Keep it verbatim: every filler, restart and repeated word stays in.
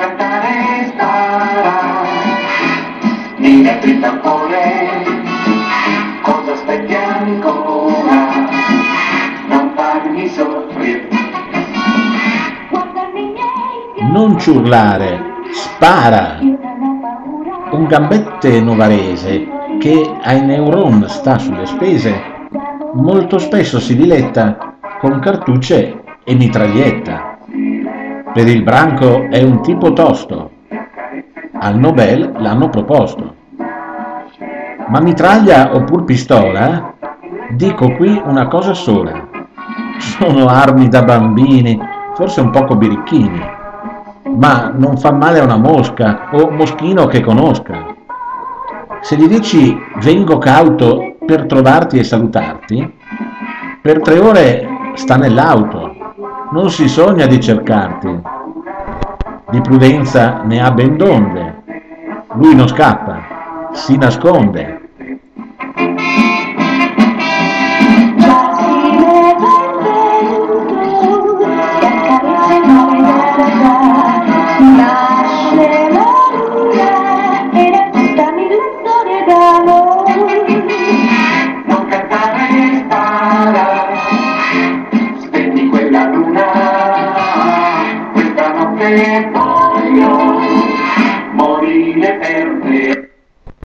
aspettare, spara, diretti il tampone, cosa aspetti ancora, non farmi soffrire. Non ciurlare, spara! Un gambette novarese che ai neuron sta sulle spese, molto spesso si diletta con cartucce e mitraglietta. Per il branco è un tipo tosto, al Nobel l'hanno proposto. Ma mitraglia oppur pistola? Dico qui una cosa sola. Sono armi da bambini, forse un poco birichini, ma non fa male a una mosca o moschino che conosca. Se gli dici vengo cauto per trovarti e salutarti, per tre ore sta nell'auto, non si sogna di cercarti. Di prudenza ne ha ben donde, lui non scappa, si nasconde. Lascerà